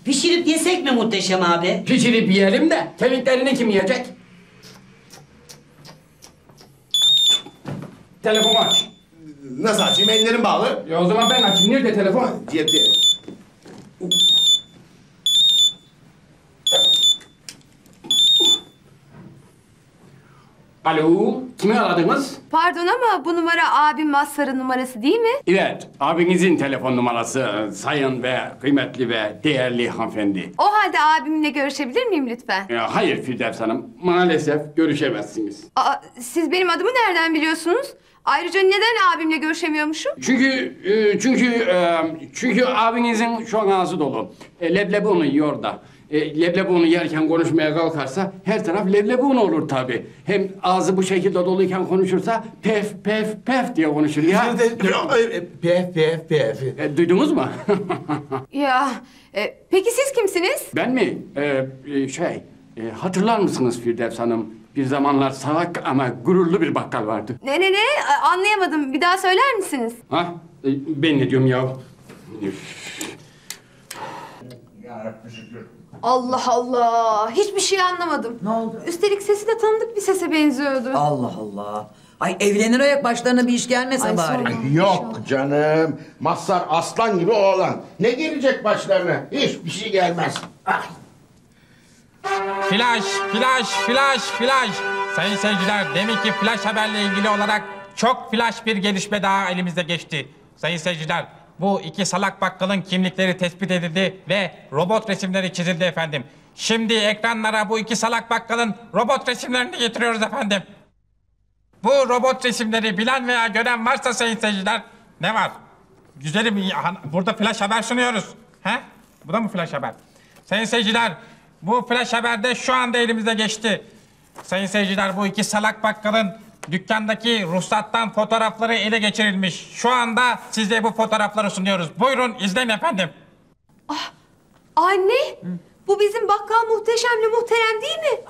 Pişirip yesek mi Muhteşem abi? Pişirip yiyelim de kemiklerini kim yiyecek? Telefonu aç. Nasıl açayım? Ellerim bağlı. O zaman ben açayım. Nerede telefon? Cepte. Alo, kimi aradınız? Pardon ama bu numara abim Mazhar'ın numarası değil mi? Evet, abinizin telefon numarası sayın ve kıymetli ve değerli hanımefendi. O halde abimle görüşebilir miyim lütfen? Hayır Firdevs Hanım, maalesef görüşemezsiniz. Aa, siz benim adımı nereden biliyorsunuz? Ayrıca neden abimle görüşemiyormuşum? Çünkü abinizin şu an ağzı dolu. Leblebi unu yiyor da. Leblebi unu yerken konuşmaya kalkarsa her taraf leblebi unu olur tabii. Hem ağzı bu şekilde doluyken konuşursa pef pef pef diye konuşur ya. Pef. Duydunuz mu? Ya, peki siz kimsiniz? Ben mi? Hatırlar mısınız Firdevs Hanım? Bir zamanlar salak ama gururlu bir bakkal vardı. Ne? Anlayamadım. Bir daha söyler misiniz? Ha? Ben ne diyorum ya? Allah Allah. Hiçbir şey anlamadım. Ne oldu? Üstelik sesi de tanıdık bir sese benziyordu. Allah Allah. Ay evlenir ayak başlarına bir iş gelmese Ay, bari. sorma. Yok canım. Mazhar aslan gibi oğlan. Ne gelecek başlarına? Hiçbir şey gelmez. Ah. Flash. Sayın seyirciler, deminki flash haberle ilgili olarak çok flash bir gelişme daha elimize geçti. Sayın seyirciler, bu iki salak bakkalın kimlikleri tespit edildi ve robot resimleri çizildi efendim. Şimdi ekranlara bu iki salak bakkalın robot resimlerini getiriyoruz efendim. Bu robot resimleri bilen veya gören varsa sayın seyirciler, ne var? Güzelim, burada flash haber sunuyoruz. He? Bu da mı flash haber? Sayın seyirciler, bu flash haberde şu anda elimize geçti. Sayın seyirciler, bu iki salak bakkalın dükkandaki ruhsattan fotoğrafları ele geçirilmiş. Şu anda size bu fotoğrafları sunuyoruz. Buyurun izleyin efendim. Anne, bu bizim bakkal Muhteşem'le Muhterem değil mi?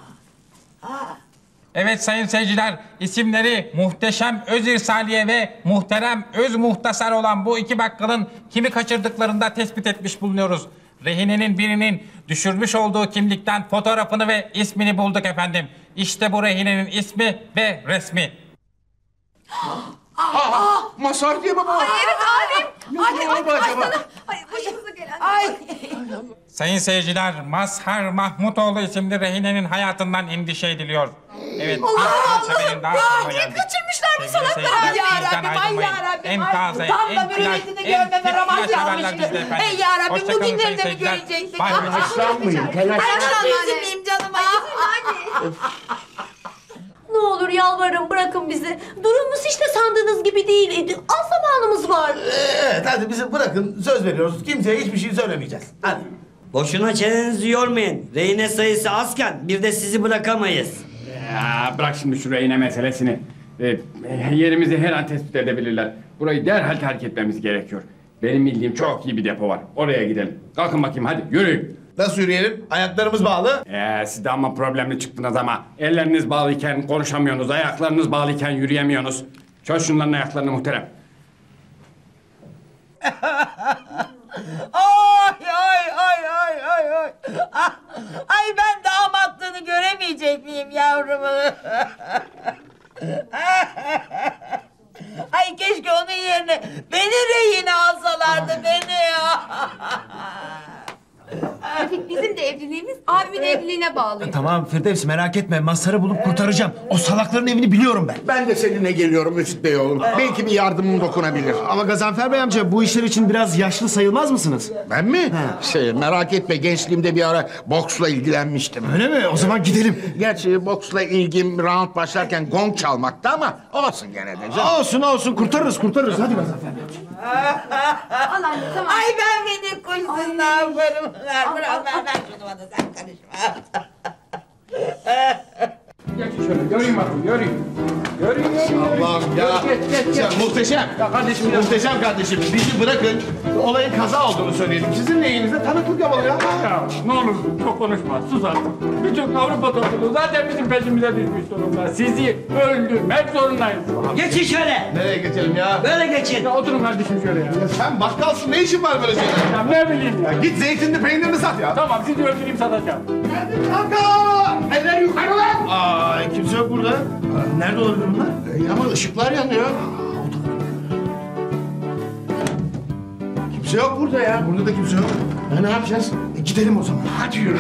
Evet sayın seyirciler, isimleri Muhteşem Özirsaliye ve Muhterem Özmuhtasar olan bu iki bakkalın kimi kaçırdıklarında tespit etmiş bulunuyoruz. Rehinenin birinin düşürmüş olduğu kimlikten fotoğrafını ve ismini bulduk efendim. İşte bu rehinenin ismi ve resmi. Mazhar diye baba. Ay evet abim. Ne oldu acaba? Ay başımıza gelen. Ay. Sayın seyirciler, Mazhar Mahmutoğlu isimli rehinenin hayatından endişe ediliyor. Evet, bir haberin daha sonuna geldik. Kaçırmışlar bu Sevgili salakları. seyirciler, Ay bizden yarabbim, ay ayrılmayın. yarabbim. En ay. taze, Tam da en flash, mürüvvetini en görmeme fit ramaz flash haberler yazmıştı. bizde efendim. Ey yarabbim, Hoşça kalın bugünleri sayın de mi seyirciler. görecektik? Bay bay. Telaşlanmayın. Telaşlanmayın. Üzülmeyeyim canım. Anne. Ne olur yalvarırım bırakın bizi. Durumumuz hiç de sandığınız gibi değil. Az zamanımız var. Evet hadi bizi bırakın. Söz veriyoruz. Kimseye hiçbir şey söylemeyeceğiz. Hadi. Boşuna çenenizi yormayın. Rehine sayısı azken bir de sizi bırakamayız. Ya bırak şimdi şu rehine meselesini. Yerimizi her an tespit edebilirler. Burayı derhal terk etmemiz gerekiyor. Benim bildiğim çok iyi bir depo var. Oraya gidelim. Kalkın bakayım hadi yürüyün. Nasıl yürüyelim? Ayaklarımız bağlı. Siz de ama problemli çıktınız ama. Elleriniz bağlıyken konuşamıyorsunuz. Ayaklarınız bağlıyken yürüyemiyorsunuz. Çöz şunların ayaklarını Muhterem. Ay. Ay ben damatlığını göremeyecek miyim yavrumu? Ay keşke onun yerine beni rehine alsalardı beni ya. Refik bizim de evliliğimiz abimin evliliğine bağlı. Tamam Firdevs merak etme. Mazhar'ı bulup kurtaracağım. O salakların evini biliyorum ben. Ben de seninle geliyorum Müfit Bey oğlum. Belki bir yardımım dokunabilir. Ama Gazanfer Bey amca bu işler için biraz yaşlı sayılmaz mısınız? Ben mi? Merak etme gençliğimde bir ara boksla ilgilenmiştim. Öyle mi? O zaman gidelim. Gerçi boksla ilgim round başlarken gong çalmaktı ama olsun gene de canım. Olsun kurtarırız. Hadi Gazanfer Bey amca. Al anne tamam. Ay ben beni kuysun ne yaparım? Ver şunu bana sen karışma. Geçin şöyle göreyim bakayım göreyim. Allah'ım ya. Geç. Sen Muhteşem. Ya kardeşim ya. Muhteşem kardeşim. Bizi bırakın. Olayın kaza olduğunu söyleyelim. Sizin neyinizde tanıklık yapalım ya. Ya ne olur çok konuşma, sus artık. Bütün Avrupa topluluğu zaten bizim peşimize düşmüş durumda. Sizi öldürmek zorundayız. Geçin şöyle. Nereye geçelim ya? Böyle geçin. Ya oturun kardeşim şöyle ya. Sen bakkalsın, ne işin var böyle şeyler? Ya ne bileyim ya. Git zeytinli peynirini sat ya. Tamam sizi öldüreyim satacağım. Kanka! Eller yukarı lan! Aa, kimse yok burada. Nerede olabilir bunlar? Ama ışıklar yanıyor. Kimse yok burada ya. Burada da kimse yok. Ne yapacağız? Gidelim o zaman. Hadi yürü.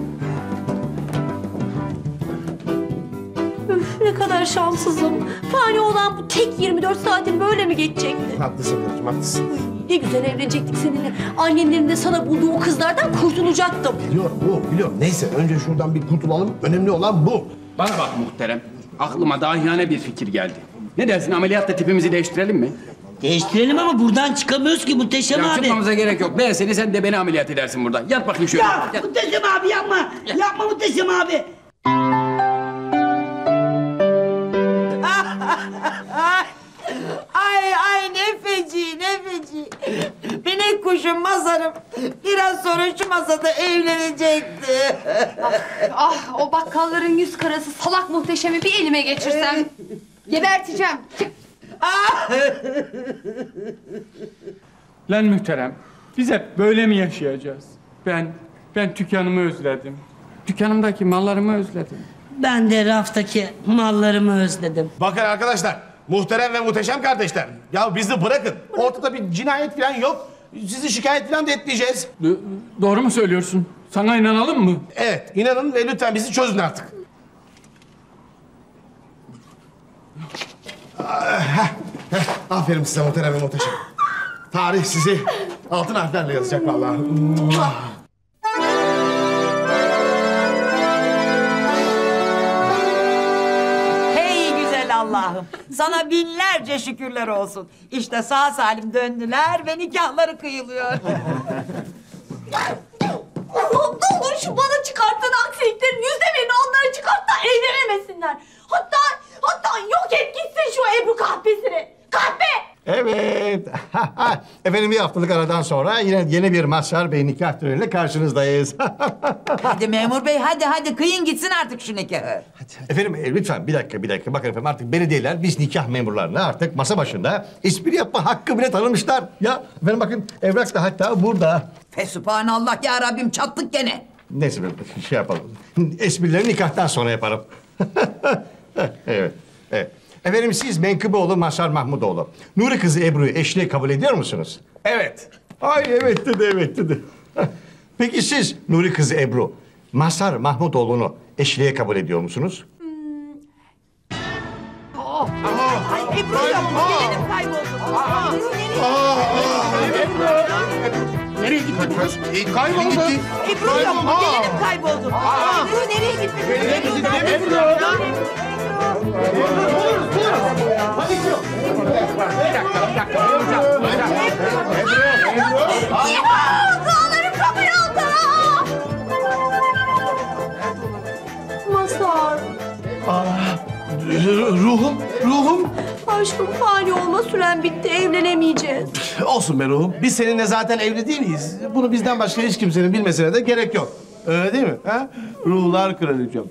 Üf, ne kadar şanssızım. Fani olan bu tek 24 saatin böyle mi geçecekti? Haklısın kardeşim, haklısın. Ne güzel evlenecektik seninle. Annenlerin de sana bulduğu o kızlardan kurtulacaktım. Biliyorum. Neyse, önce şuradan bir kurtulalım. Önemli olan bu. Bana bak muhterem. Aklıma dahiyane bir fikir geldi. Ne dersin, ameliyatta tipimizi değiştirelim mi? Değiştirelim ama buradan çıkamıyoruz ki Muhteşem Ya abi. çıkmamıza gerek yok. Ben seni, sen de beni ameliyat edersin buradan. Yat bakayım şöyle. Ya Yat. Muhteşem abi yapma. Yapma Muhteşem abi. Ay ne feci ne feci. Minik kuşum Mazhar'ım biraz sonra şu masada evlenecekti. Ah o bakkalların yüz karası salak Muhteşem'i bir elime geçirsem geberteceğim. Lan muhterem, biz hep böyle mi yaşayacağız? Ben dükkanımı özledim. Dükkanımdaki mallarımı özledim. Ben de raftaki mallarımı özledim. Bakın arkadaşlar, muhterem ve muhteşem kardeşler. Ya bizi bırakın. Ortada bir cinayet falan yok. Sizi şikayet falan da etmeyeceğiz. Doğru mu söylüyorsun? Sana inanalım mı? Evet, inanın ve lütfen bizi çözün artık. Aferin size muhterem ve muhteşem. Tarih sizi altın harflerle yazacak vallahi. Hey güzel Allah'ım. Sana binlerce şükürler olsun. İşte sağ salim döndüler ve nikahları kıyılıyor. Allah'ım ne olur şu bana çıkarttığın aksiliklerin %1'ini onlara çıkart da evlenemesinler. Hatta yok et gitsin şu Ebru kahpesini. Kahpe! Evet. Efendim bir haftalık aradan sonra yine yeni bir Mazhar Bey nikah töreniyle karşınızdayız. Hadi memur bey hadi kıyın gitsin artık şu nikahı. Efendim lütfen bir dakika. Bakın efendim artık belediyeler biz nikah memurlarına artık masa başında espri yapma hakkı bile tanımışlar. Ya efendim bakın evrak da hatta burada. Fesubhanallah ya Rabbim çattık gene. Neyse şey yapalım. Esprileri nikahtan sonra yaparım. Evet. Efendim siz Menkıbeoğlu Mazhar Mahmudoğlu. Nuri kızı Ebru'yu eşliğe kabul ediyor musunuz? Evet. Ay evet dedi. Peki siz Nuri kızı Ebru, Mazhar Mahmudoğlu'nu eşliğe kabul ediyor musunuz? Ay Ebru yok gelinim kayboldu. Nereye gitti bu kız? Kayboldu. Ebru yok gelinim kayboldu. Ebru nereye gitti? Dağlarım kapıyı aldı. Mazhar. Ruhum. Aşkım fani olma süren bitti evlenemeyeceğiz. Olsun be ruhum. Biz seninle zaten evli değil miyiz? Bunu bizden başka hiç kimsenin bilmesine de gerek yok. Öyle değil mi? Ha? Ruhlar kraliçem.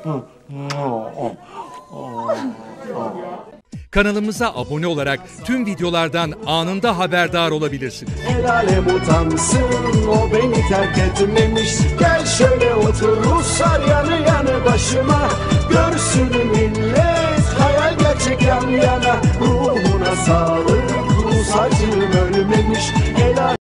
Kanalımıza abone olarak tüm videolardan anında haberdar olabilirsiniz. El alem utansın o beni terk etmemiş. Gel şöyle otur Ruslar yanı yanı başıma. Görsün millet hayal gerçek yan yana. Ruhuna sağlık Rus acım ölmemiş. El